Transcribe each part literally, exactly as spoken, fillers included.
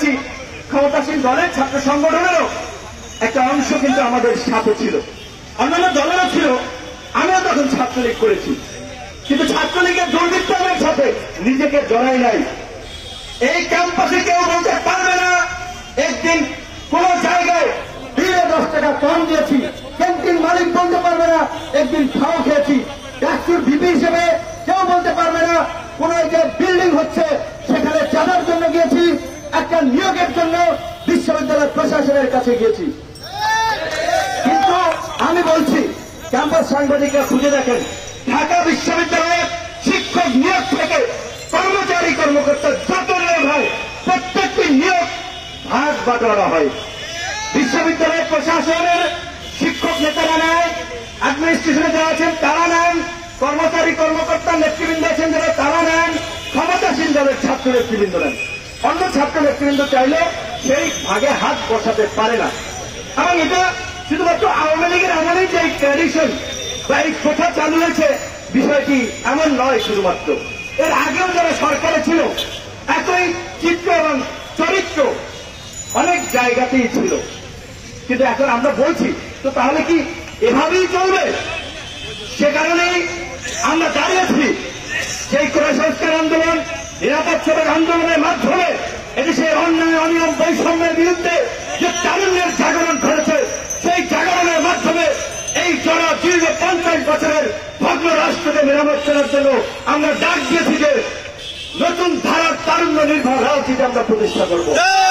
বলেছি ক্ষমতাসীন দলের ছাত্র সংগঠনেরও একটা অংশ কিন্তু আমাদের সাথে ছিল, অন্যান্য দলেরও ছিল। আমিও তখন ছাত্রলীগ করেছি, কিন্তু ছাত্রলীগের দুর্বৃত্তদের সাথে নিজেকে জড়াই নাই। এই ক্যাম্পাসে কেউ বলতে পারবে না একদিন কোন জায়গায় বিলে দশ টাকা কম দিয়েছি, ক্যান্টিন মালিক বলতে পারবে না একদিন খাওয়া খেয়েছি। ডাক্তার ভিপি হিসেবে কেউ বলতে পারবে না কোন যে বিল্ডিং হচ্ছে সেখানে চাঁদার জন্য গিয়েছি, একটা নিয়োগের জন্য বিশ্ববিদ্যালয় প্রশাসনের কাছে গিয়েছি। কিন্তু আমি বলছি ক্যাম্পাস সাংবাদিকরা খুঁজে দেখেন, ঢাকা বিশ্ববিদ্যালয়ের শিক্ষক নিয়োগ থেকে কর্মচারী কর্মকর্তা যত নিয়োগ হয় প্রত্যেকটি নিয়োগ ভাগ বাটোয়ারা হয়। বিশ্ববিদ্যালয়ের প্রশাসনের শিক্ষক নেতারা নেয়, অ্যাডমিনিস্ট্রেশনে যারা আছেন তারা নেন, কর্মচারী কর্মকর্তা নেতৃবৃন্দ আছেন যারা তারা নেন, ক্ষমতাসীন দলের ছাত্র নেতৃবৃন্দ নেন। অন্য ছাত্র নেতৃবৃন্দ চাইলে সেই ভাগে হাত বসাতে পারে না। এবং এটা শুধুমাত্র আওয়ামী লীগের আমলেই যে ট্র্যাডিশন বা এই প্রথা চালু হয়েছে বিষয়টি এমন নয়। শুধুমাত্র এর আগেও যারা সরকারে ছিল একই চিত্র এবং চরিত্র অনেক জায়গাতেই ছিল। কিন্তু এখন আমরা বলছি তো তাহলে কি এভাবেই চলবে? সে কারণেই আমরা দাঁড়িয়েছি সেই কোটা সংস্কার আন্দোলন, নিরাপদ সড়ক আন্দোলনের মাধ্যমে এদেশে অন্যায় অনিয়ম বৈষম্যের বিরুদ্ধে যে তারুণ্যের জাগরণ ঘটেছে সেই জাগরণের মাধ্যমে এই জনা দীর্ঘ পঞ্চাশ বছরের ভগ্ন রাষ্ট্রকে মেরামত করার জন্য আমরা ডাক দিয়েছি যে নতুন ধারার তারুণ্য নির্ভর রাজনীতি আমরা প্রতিষ্ঠা করব।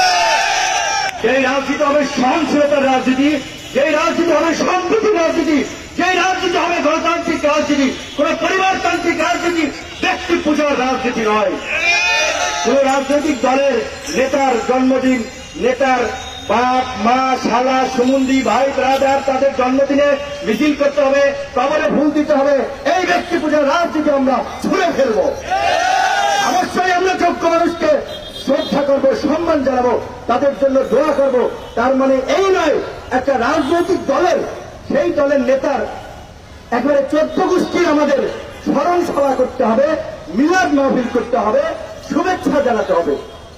সেই রাজনীতি হবে সহনশীলতার রাজনীতি, যেই রাজনীতি হবে সম্প্রীতির রাজনীতি, যেই রাজনীতি হবে গণতান্ত্রিক রাজনীতি, কোন পরিবারতান্ত্রিক রাজনীতি, ব্যক্তি পূজার রাজনীতি নয়। কোন রাজনৈতিক দলের নেতার জন্মদিন, নেতার বাপ মা শালা সুমন্দি ভাই ব্রাদার তাদের জন্মদিনে মিছিল করতে হবে, কবরে ফুল দিতে হবে, এই ব্যক্তি পূজার রাজনীতি আমরা ছুঁড়ে ফেলবো। অবশ্যই আমরা যোগ্য মানুষকে শ্রদ্ধা করবো, সম্মান জানাবো, তাদের জন্য দোয়া করবো। তার মানে এই নয় একটা রাজনৈতিক দলের সেই দলের নেতার একবারে চোদ্দ গোষ্ঠী আমাদের স্মরণ সভা করতে হবে, মিলাদ মাহফিল করতে হবে, শুভেচ্ছা জানাতে হবে।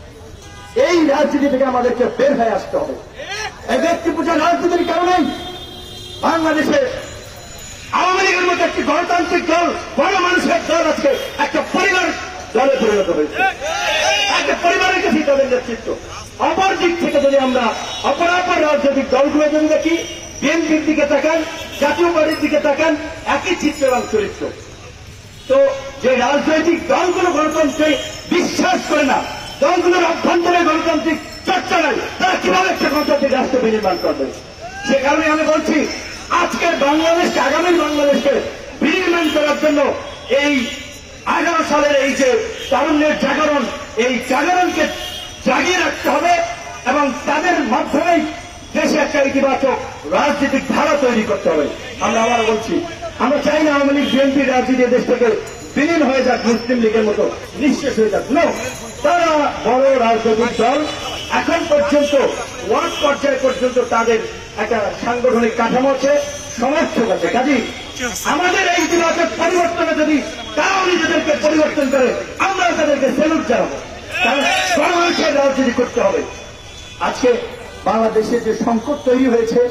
এই রাজনীতি থেকে আমাদেরকে বের হয়ে আসতে হবে। এই ব্যক্তি পূজা রাজনীতির কারণেই বাংলাদেশে আওয়ামী লীগের মতো একটি গণতান্ত্রিক দল, বড় মানুষের দল আজকে একটা পরিবার দলে পরিণত হয়েছে, একটা পরিবারের কাছে তাদের নেতৃত্ব। অপর দিক থেকে যদি আমরা অপরাপর রাজনৈতিক দলগুলো যদি দেখি, বিএনপির দিকে তাকান, জাতীয় পার্টির দিকে তাকান, একই চিত্র এবং চরিত্র। তো যে রাজনৈতিক দলগুলো গণতন্ত্রে বিশ্বাস করে না, দলগুলোর অভ্যন্তরে গণতান্ত্রিক চর্চা নাই, তারা কিভাবে একটা গণতান্ত্রিক রাষ্ট্র বিনির্মাণ করবে? সে কারণে আমি বলছি আজকের বাংলাদেশকে, আগামী বাংলাদেশকে বিনির্মাণ করার জন্য এই আগারো সালের এই যে তারুণ্যের জাগরণ, এই জাগরণকে জাগিয়ে রাখতে হবে এবং তাদের মাধ্যমেই দেশে একটা ইতিবাচক রাজনৈতিক ধারা তৈরি করতে হবে। আমরা আবার বলছি আমরা চাই না আওয়ামী লীগ বিএনপির রাজনীতি দেশ থেকে বিলীন হয়ে যাক, মুসলিম লীগের মতো নিঃশেষ হয়ে যাক। নো, তারা বড় রাজনৈতিক দল, এখন পর্যন্ত ওয়ার্ড পর্যায় পর্যন্ত তাদের একটা সাংগঠনিক কাঠামো আছে, সমর্থক আছে। কাজেই আমাদের এই ইতিবাচক পরিবর্তনে যদি তারাও নিজেদেরকে পরিবর্তন করে আমরা তাদেরকে সেলুট জানাবো। কারণ গণমানুষের রাজনীতি করতে হবে। আজকে বাংলাদেশে যে সংকট তৈরি হয়েছে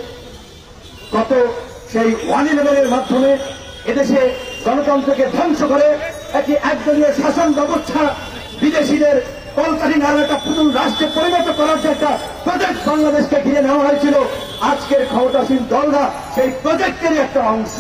গত সেই ওয়ান ইলেভেনের মাধ্যমে এদেশে গণতন্ত্রকে ধ্বংস করে একটি একদলীয় শাসন ব্যবস্থা, বিদেশিদের কলকাঠি নামে একটা পুতুল রাষ্ট্রে পরিণত করার যে একটা প্রজেক্ট বাংলাদেশকে ঘিরে নেওয়া হয়েছিল, আজকের ক্ষমতাসীন দলরা সেই প্রজেক্টেরই একটা অংশ।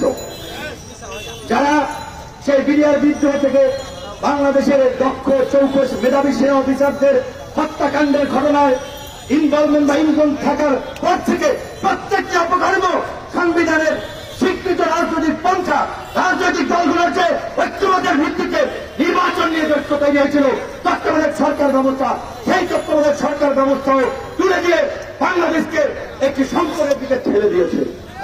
যারা সেই বিডিআর বিদ্রোহ থেকে বাংলাদেশের দক্ষ চৌকস মেধাবী সেনা অফিসারদের হত্যাকাণ্ডের ঘটনায় ইনভলভমেন্ট বা ইনভলভ থাকার পর থেকে প্রত্যেকটি অপকর্ম সংবিধানের স্বীকৃত রাজনৈতিক পন্থা, রাজনৈতিক দলগুলোর যে ঐক্যমতের ভিত্তিতে নির্বাচন নিয়ে ব্যস্ত তৈরি হয়েছিল তত্ত্বাবধায়ক সরকার ব্যবস্থা, সেই তত্ত্বাবধায়ক সরকার ব্যবস্থাও তুলে দিয়ে বাংলাদেশকে একটি সংকটের দিকে ঠেলে দিয়েছে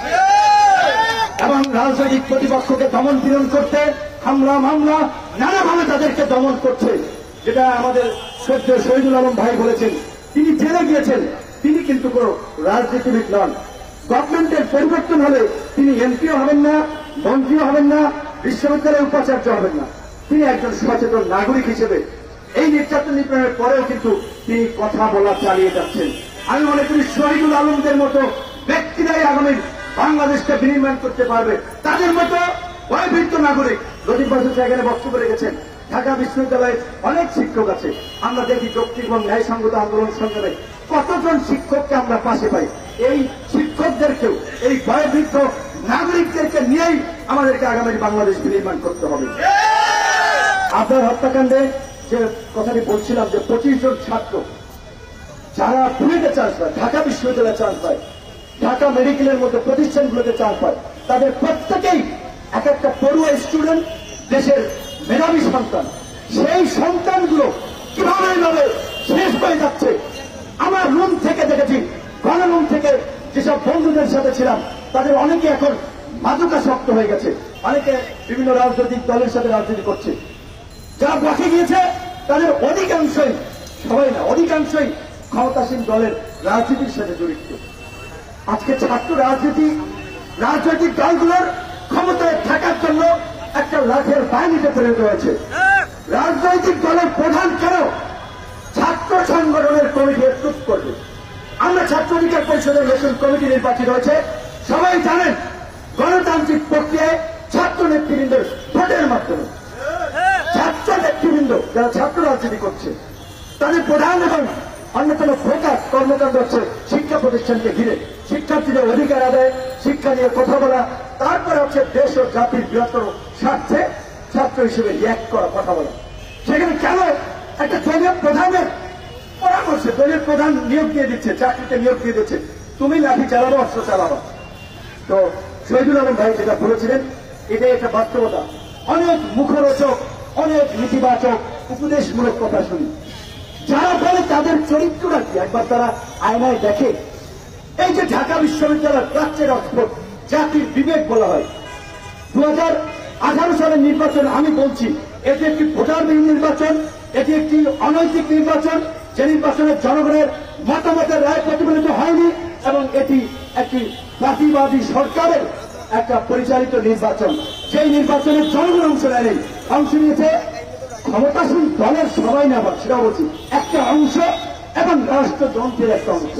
এবং রাজনৈতিক প্রতিপক্ষকে দমন পীড়ন করতে হামলা মামলা নানাভাবে তাদেরকে দমন করছে। যেটা আমাদের সদ্য শহীদুল আলম ভাই বলেছেন, তিনি জেলে গিয়েছেন, তিনি কিন্তু কোন রাজনীতিবিদ নন। গভর্নমেন্টের পরিবর্তন হলে তিনি এমপিও হবেন না, মন্ত্রীও হবেন না, বিশ্ববিদ্যালয়ের উপাচার্য হবেন না। তিনি একজন সচেতন নাগরিক হিসেবে এই নির্যাতন নিপীড়নের পরেও কিন্তু তিনি কথা বলা চালিয়ে যাচ্ছেন। আমি মনে করি শহীদুল আলমদের মতো ব্যক্তিরাই আগামী বাংলাদেশকে বিনির্মাণ করতে পারবে। তাদের মতো ভয়ভীত নাগরিক লতিফ বাসু এখানে বক্তব্য রেখেছেন। ঢাকা বিশ্ববিদ্যালয়ে অনেক শিক্ষক আছে, আমরা দেখি যৌক্তিক এবং ন্যায়সঙ্গত আন্দোলন সংগ্রামে কতজন শিক্ষককে আমরা পাশে পাই। এই শিক্ষকদেরকেও এই ভয়ভীত নাগরিকদেরকে নিয়েই আমাদেরকে আগামী বাংলাদেশ বিনির্মাণ করতে হবে। আপনার হত্যাকাণ্ডে যে কথাটি বলছিলাম যে পঁচিশ জন ছাত্র যারা বুয়েটে চান্স পায়, ঢাকা বিশ্ববিদ্যালয়ে চান্স পায়, ঢাকা মেডিকেলের মতো প্রতিষ্ঠানগুলোতে চান্স পায়, তাদের প্রত্যেকেই এক একটা পড়ুয়া স্টুডেন্ট, দেশের মেধাবী সন্তান। সেই সন্তানগুলো কিভাবে ভাবে শেষ হয়ে যাচ্ছে। আমার রুম থেকে দেখেছি, গণরুম থেকে যেসব বন্ধুদের সাথে ছিলাম তাদের অনেকে এখন মাদকাসক্ত হয়ে গেছে, অনেকে বিভিন্ন রাজনৈতিক দলের সাথে রাজনীতি করছে। যারা বসে গিয়েছে তাদের অধিকাংশই, সবাই না, অধিকাংশই ক্ষমতাসীন দলের রাজনীতির সাথে জড়িত। আজকে ছাত্র রাজনীতি রাজনৈতিক দলগুলোর ক্ষমতায় থাকার জন্য একটা লাঠের বাহিনীতে পরিণত হয়েছে। রাজনৈতিক দলের প্রধান কেন ছাত্র সংগঠনের কমিটি প্রস্তুত করবে? আমরা ছাত্র অধিকার পরিষদের নতুন কমিটি নির্বাচিত হয়েছে। সবাই জানেন গণতান্ত্রিক প্রক্রিয়ায় ছাত্র নেতৃবৃন্দের ভোটের মাধ্যমে ছাত্র নেতৃবৃন্দ যারা ছাত্র রাজনীতি করছে তাদের প্রধান এবং অন্যতম ফোকাস কর্মকাণ্ড হচ্ছে শিক্ষা প্রতিষ্ঠানকে ঘিরে শিক্ষার্থীদের অধিকার আদায়, শিক্ষা নিয়ে কথা বলা, তারপরে হচ্ছে দেশ ও জাতির বৃহত্তর স্বার্থে ছাত্র হিসেবে রিয়াক্ট করা, কথা বলা। সেখানে কেন একটা দলীয় প্রধানের পরামর্শে দলীয় প্রধান নিয়োগ দিয়ে দিচ্ছে, চাকরিতে নিয়োগ দিয়ে দিচ্ছে, তুমি লাঠি চালাবো, অস্ত্র চালাবো। তো শহীদুল আলম ভাই যেটা বলেছিলেন এটাই একটা বাস্তবতা। অনেক মুখরোচক, অনেক নীতিবাচক উপদেশমূলক কথা শুনি। যারা বলে তাদের চরিত্রটা কি একবার তারা আয়নায় দেখে। এই যে ঢাকা বিশ্ববিদ্যালয়ের প্রাচ্যের অক্সফোর্ড জাতির বিবেক বলা হয়, দু হাজার আঠারো সালের নির্বাচন আমি বলছি এটি একটি ভোটারবিহীন নির্বাচন, এটি একটি অনৈতিক নির্বাচন, যে নির্বাচনে জনগণের মতামতের রায় প্রতিফলিত হয়নি এবং এটি একটি জাতিবাদী সরকারের একটা পরিচালিত নির্বাচন। সেই নির্বাচনে জনগণ অংশ নেয়নি, অংশ নিয়েছে ক্ষমতাসীন দলের সবাই না, সেটা বলছি একটা অংশ এবং রাষ্ট্রযন্ত্রের একটা অংশ।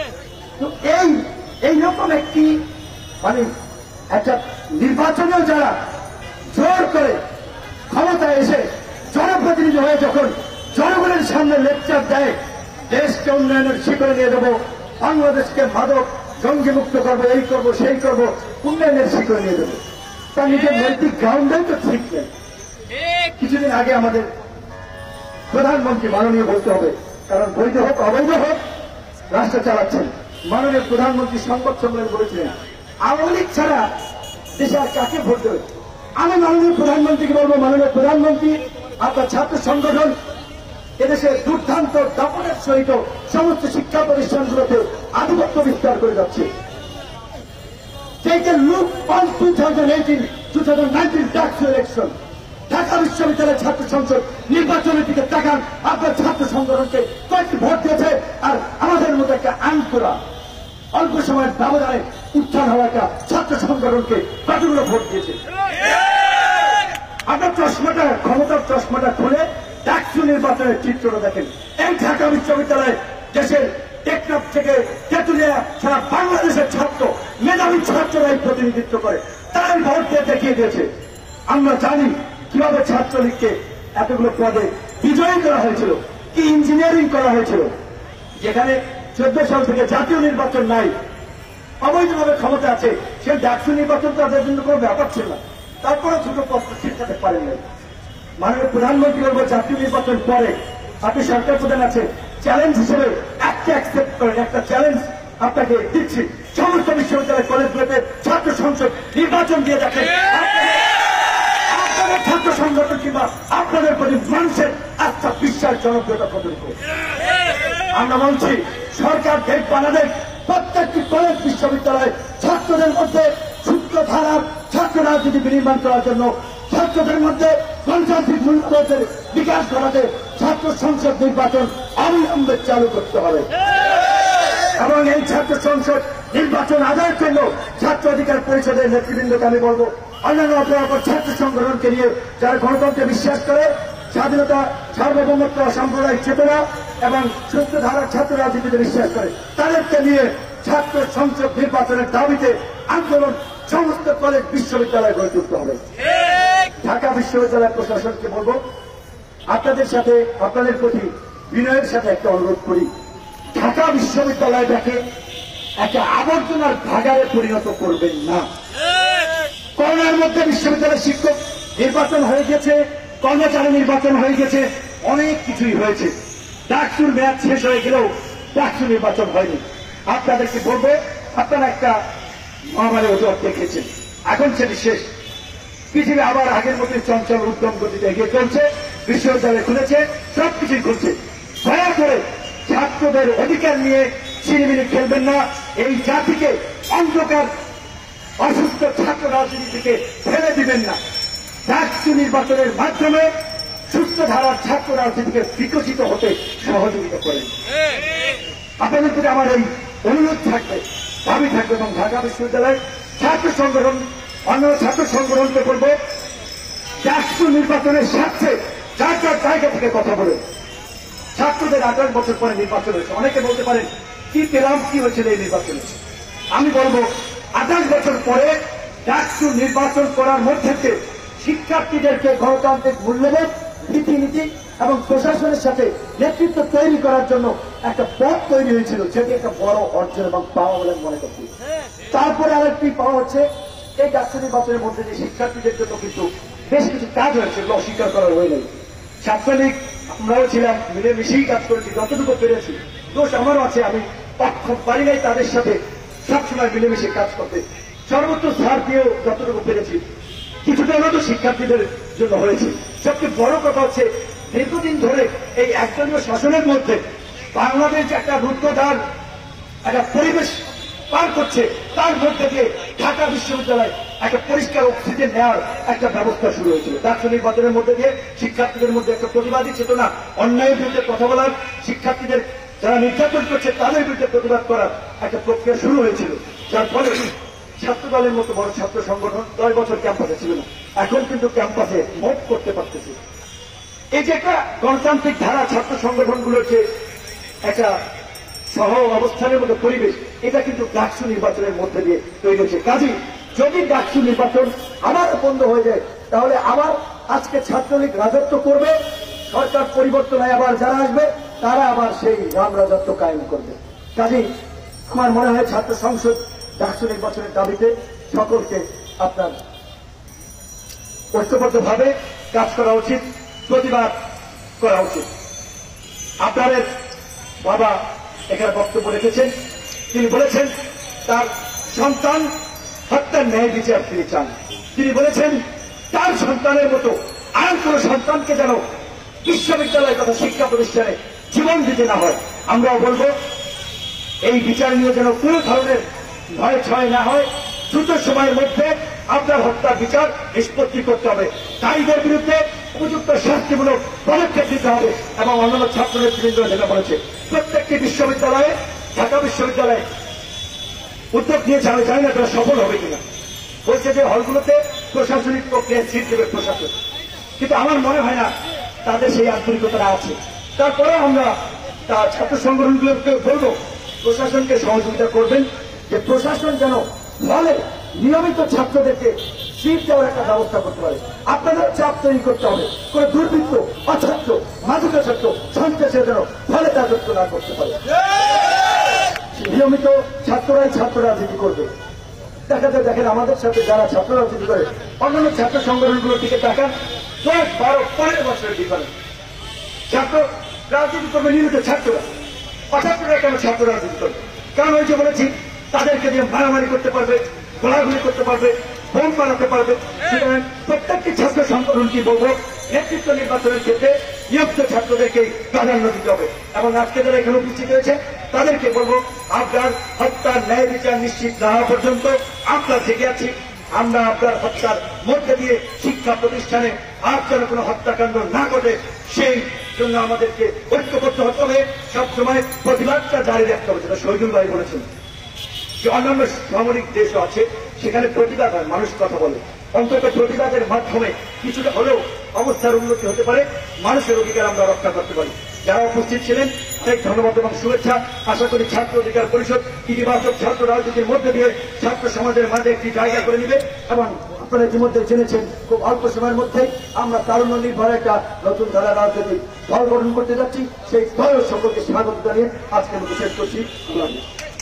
তো এই এইরকম একটি মানে একটা নির্বাচনেও যারা জোর করে ক্ষমতায় এসে জনপ্রতিনিধি হয়ে যখন জনগণের সামনে লেকচার দেয়, দেশকে উন্নয়নের শিখরে নিয়ে দেবো, বাংলাদেশকে মাদক জঙ্গি মুক্ত করবো, এই করবো সেই করবো, উন্নয়নের শিখরে নিয়ে দেবো, তার নিজের নৈতিক গ্রাউন্ডেই তো ঠিক নেই। কিছুদিন আগে আমাদের প্রধানমন্ত্রী মাননীয় বলতে হবে, কারণ বৈধ হোক অবৈধ হোক রাষ্ট্র চালাচ্ছেন, মাননীয় প্রধানমন্ত্রী সংবাদ সম্মেলন করেছিলেন আওয়ামী লীগ ছাড়া দেশে আর কাকে ভোট দেবে। আমি মাননীয় প্রধানমন্ত্রীকে বলবো, মাননীয় প্রধানমন্ত্রী আপনার ছাত্র সংগঠন এদেশে দুর্দান্ত দাপনের সহিত সমস্ত শিক্ষা প্রতিষ্ঠানগুলোতে আধিপত্য বিস্তার করে যাচ্ছে। Look on two thousand eighteen two thousand nineteen tax election Dhaka বিশ্ববিদ্যালয়ের ছাত্র সংসদ নির্বাচনের দিকে তাকান, আপনার ছাত্র সংগঠনকে কয়েকটি ভোট দিয়েছে আর আমাদের মতো একটা আইন করা অল্প সময়ের ব্যবধানে উত্থান হওয়া একটা ছাত্র সংগঠনকে কতগুলো ভোট দিয়েছে। আপনার চশমাটা, ক্ষমতার চশমাটা খুলে ডাকসু নির্বাচনের চিত্রটা দেখেন। এই ঢাকা বিশ্ববিদ্যালয়ে দেশের টেকনাফ থেকে তেঁতুলিয়া সারা বাংলাদেশের ছাত্র, মেধাবী ছাত্ররাই প্রতিনিধিত্ব করে, তারাই ভোট দিয়ে দেখিয়ে দিয়েছে। আমরা জানি কিভাবে ছাত্রলীগকে এতগুলো পদে বিজয়ী করা হয়েছিল, কি ইঞ্জিনিয়ারিং করা হয়েছিল, যেখানে চোদ্দ সাল থেকে জাতীয় নির্বাচন নাই, অবৈধভাবে ক্ষমতা আছে, সেই ডাকসু নির্বাচন তাদের জন্য কোনো ব্যাপার ছিল না, তারপরে ছোট প্রশ্ন শিক্ষাতে পারেন নাই। মাননীয় প্রধানমন্ত্রী বলবো জাতীয় নির্বাচন পরে আপনি সরকার প্রধান আছে, চ্যালেঞ্জ হিসেবে একটা অ্যাকসেপ্ট করেন, একটা চ্যালেঞ্জ আপনাকে দিচ্ছি, সমস্ত বিশ্ববিদ্যালয় কলেজগুলোতে ছাত্র সংসদ নির্বাচন দিয়ে দেখেন আপনাদের ছাত্র সংগঠন কিংবা আপনাদের প্রতি মানুষের আস্থা, বিশ্বাস, জনপ্রিয়তা কতটুকু। আমরা বলছি সরকার গেট বানাবেন প্রত্যেকটি কলেজ বিশ্ববিদ্যালয় ছাত্রদের মধ্যে সূত্র ধারা ছাত্র রাজনীতি বিনির্মাণ করার জন্য, ছাত্রদের মধ্যে গণতান্ত্রিক মূল্যবোধের বিকাশ ঘটাতে ছাত্র সংসদ নির্বাচন অবিলম্বে চালু করতে হবে এবং এই ছাত্র সংসদ নির্বাচন আদায়ের জন্য ছাত্র অধিকার পরিষদের নেতৃবৃন্দকে আমি বলবো, অন্যান্য অপরাপর ছাত্র সংগঠনকে নিয়ে যারা গণতন্ত্রে বিশ্বাস করে, স্বাধীনতা, সার্বভৌমত্ব, সাম্প্রদায়িক চেতনা এবং সুস্থ ধারার ছাত্র রাজনীতিতে বিশ্বাস করে, তাদেরকে নিয়ে ছাত্র সংসদ নির্বাচনের দাবিতে আন্দোলন সমস্ত কলেজ বিশ্ববিদ্যালয় গড়ে তুলতে হবে। ঢাকা বিশ্ববিদ্যালয় প্রশাসনকে বলবো, আপনাদের সাথে আপনাদের প্রতি বিনয়ের সাথে একটা অনুরোধ করি, ঢাকা বিশ্ববিদ্যালয়টাকে একটা আবর্জনার ভাগারে পরিণত করবেন না। করোনার মধ্যে বিশ্ববিদ্যালয়ের শিক্ষক নির্বাচন হয়ে গেছে, কর্মচারী নির্বাচন হয়ে গেছে, অনেক কিছুই হয়েছে। ডাকসুর মেয়াদ শেষ হয়ে গেলেও ডাকসু নির্বাচন হয়নি। আপনাদেরকে বলবো, আপনারা একটা মহামারী অজুহাত দেখেছেন, এখন সেটি শেষ। পৃথিবী আবার আগের মতো চঞ্চল উদ্যম গতিতে এগিয়ে চলছে, বিশ্ববিদ্যালয় খুলেছে, সবকিছুই খুলছে। দয়া করে ছাত্রদের অধিকার নিয়ে ছিনিমিনি খেলবেন না। এই জাতিকে অন্ধকার অসুস্থ ছাত্র রাজনীতি থেকে ফেলে দিবেন না। ডাকসু নির্বাচনের মাধ্যমে সুস্থ ধারার ছাত্র রাজনীতিকে বিকশিত হতে সহযোগিতা করেন। আপনাদের প্রতি আমার এই অনুরোধ থাকবে, দাবি থাকবে। এবং ঢাকা বিশ্ববিদ্যালয়ের ছাত্র সংগঠন, অন্য ছাত্র সংগঠনকে বলবো, ডাকসু নির্বাচনের স্বার্থে যার যার জায়গা থেকে কথা বলেন। ছাত্রদের আঠাশ বছর পরে নির্বাচন হয়েছে, অনেকে বলতে পারেন কি পেলাম, কি হয়েছিল এই নির্বাচনে। আমি বলবো, আঠাশ বছর পরে ডাকসু নির্বাচন করার মধ্যে শিক্ষার্থীদেরকে গণতান্ত্রিক মূল্যবোধ, রীতিনীতি এবং প্রশাসনের সাথে নেতৃত্ব তৈরি করার জন্য একটা পথ তৈরি হয়েছিল, যেটি একটা বড় অর্জন এবং পাওয়া বলে মনে করছি। তারপরে আরেকটি পাওয়া হচ্ছে, এই ডাকসু নির্বাচনের মধ্যে যে শিক্ষার্থীদের জন্য কিন্তু বেশ কিছু কাজ হয়েছে, এগুলো অস্বীকার করার হয়ে নেই। ছাত্রলীগ আমরাও ছিলাম, মিলেমিশেই কাজ করেছি, যতটুকু পেরেছি। দোষ আমারও আছে, আমি অক্ষম পারি নাই তাদের সাথে সবসময় মিলেমিশে কাজ করতে। সর্বোচ্চ ছাড় দিয়েও যতটুকু পেরেছি, কিছুটা হলেও শিক্ষার্থীদের জন্য হয়েছে। সবচেয়ে বড় কথা হচ্ছে, দীর্ঘদিন ধরে এই একদলীয় শাসনের মধ্যে বাংলাদেশ একটা রুদ্ধদ্বার একটা পরিবেশ পার করছে, তার মধ্যে দিয়ে ঢাকা বিশ্ববিদ্যালয় একটা পরিষ্কার অক্সিজেন নেওয়ার একটা ব্যবস্থা শুরু হয়েছিল। ডাকসু নির্বাচনের মধ্যে দিয়ে শিক্ষার্থীদের মধ্যে একটা প্রতিবাদী চেতনা, অন্যায়ের বিরুদ্ধে কথা বলার, শিক্ষার্থীদের যারা নির্যাতন করছে তাদের বিরুদ্ধে প্রতিবাদ করার একটা প্রক্রিয়া শুরু হয়েছিল। যার ফলে ছাত্র দলের মতো বড় ছাত্র সংগঠন দশ বছর ক্যাম্পাসে ছিল না, এখন কিন্তু ক্যাম্পাসে মুভ করতে পারতেছে। এই যে একটা গণতান্ত্রিক ধারা, ছাত্র সংগঠনগুলোর যে একটা সহ অবস্থানের মতো পরিবেশ, এটা কিন্তু ডাকসু নির্বাচনের মধ্যে দিয়ে তৈরি হয়েছে। কাজেই যদি ডাকসু নির্বাচন আবার বন্ধ হয়ে যায়, তাহলে আবার আজকে ছাত্রলীগ রাজত্ব করবে, সরকার পরিবর্তন হয়, আবার যারা আসবে তারা আবার সেই রাম রাজত্ব কায়েম করবে। কাজেই আমার মনে হয় ছাত্র সংসদ ডাকসু নির্বাচনের দাবিতে সকলকে আপনার ঐক্যবদ্ধভাবে কাজ করা উচিত, প্রতিবাদ করা উচিত। আপনাদের বাবা এখানে বক্তব্য রেখেছেন, তিনি বলেছেন তার সন্তান হত্যার ন্যায় বিচার তিনি চান। তিনি বলেছেন তার সন্তানের মতো আর কোন সন্তানকে যেন বিশ্ববিদ্যালয় তথা শিক্ষা প্রতিষ্ঠানে জীবন দিতে না হয়। আমরাও বলবো, এই বিচার নিয়ে যেন কোন ধরনের ভয় ছয় না হয়, দ্রুত সময়ের মধ্যে আপনার হত্যার বিচার নিষ্পত্তি করতে হবে। দায়ীদের বিরুদ্ধে উপযুক্ত শাস্তিমূলক পদক্ষেপ নিতে হবে। এবং অন্যান্য ছাত্র নেতৃবৃন্দ যেটা বলেছে, প্রত্যেকটি বিশ্ববিদ্যালয়ে, ঢাকা বিশ্ববিদ্যালয়ে উদ্যোগ নিয়েছে, আমি জানি না তারা সফল হবে কিনা। বলছে যে হলগুলোতে প্রশাসনিক প্রক্রিয়া সিট দেবে প্রশাসন, কিন্তু আমার মনে হয় না তাদের সেই আন্তরিকতা আছে। তারপরে আমরা তার ছাত্র সংগঠনগুলোকে বলবো, প্রশাসনকে সহযোগিতা করবেন, যে প্রশাসন যেন ফলে নিয়মিত ছাত্রদেরকে সিট দেওয়ার একটা ব্যবস্থা করতে পারে। আপনাদের চাপ তৈরি করতে হবে, কোন দুর্বৃত্ত, অছাত্র, মাদুকা ছাত্র, সন্ত্রাসে যেন ফলে রাজত্ব না করতে পারে। নিয়মিত ছাত্ররাই ছাত্র রাজনীতি করবে। দেখা যায়, দেখেন আমাদের সাথে যারা ছাত্র রাজনীতি করে, অন্যান্য ছাত্র সংগঠনগুলোর দিকে তাকান, দশ বারো পনেরো বছরের ডিফারেন্স। ছাত্র রাজনীতি করবে নিয়মিত ছাত্ররা, অছাত্ররা কেন ছাত্র রাজনীতি করবে? কারণ ওই যে বলেছি, তাদেরকে দিয়ে মারামারি করতে পারবে, গোলাগুলি করতে পারবে, বোম বানাতে পারবে। সুতরাং প্রত্যেকটি ছাত্র সংগঠনকে বলবো, নেতৃত্ব নির্বাচনের ক্ষেত্রে নিযুক্ত ছাত্রদেরকে প্রাধান্য দিতে হবে। এবং আজকে যারা এখানে উপস্থিত হয়েছে তাদেরকে বলবো, আপনার হত্যার ন্যায় বিচার নিশ্চিত না হওয়া পর্যন্ত আমরা জেগে আছি। আমরা আপনার হত্যার মধ্যে দিয়ে শিক্ষা প্রতিষ্ঠানে আর যেন কোনো হত্যাকাণ্ড না ঘটে, সেই জন্য আমাদেরকে ঐক্যবদ্ধ হতে হবে, সবসময় প্রতিবাদটা জারি রাখতে হবে। যেটা শহীদুল ভাই বলেছেন, যে অন্যান্য সামরিক দেশও আছে, সেখানে প্রতিবাদ হয়, মানুষ কথা বলে, অন্তত প্রতিবাদের মাধ্যমে কিছুটা হলেও অবস্থার উন্নতি হতে পারে, মানুষের অধিকার আমরা রক্ষা করতে পারি। যারা উপস্থিত ছিলেন অনেক ধন্যবাদ এবং শুভেচ্ছা। আশা করি ছাত্র অধিকার পরিষদ ইতিবাচক ছাত্র রাজনীতির মধ্যে দিয়ে ছাত্র সমাজের মাঝে একটি জায়গা করে নিবে এবং আপনারা ইতিমধ্যে জেনেছেন খুব অল্প সময়ের মধ্যেই আমরা তারুণ্য নির্ভর একটা নতুন ধারা রাজনৈতিক দল গঠন করতে যাচ্ছি। সেই দলের সকলকে স্বাগত জানিয়ে আজকের মতো শেষ করছি। আল্লাহ হাফেজ।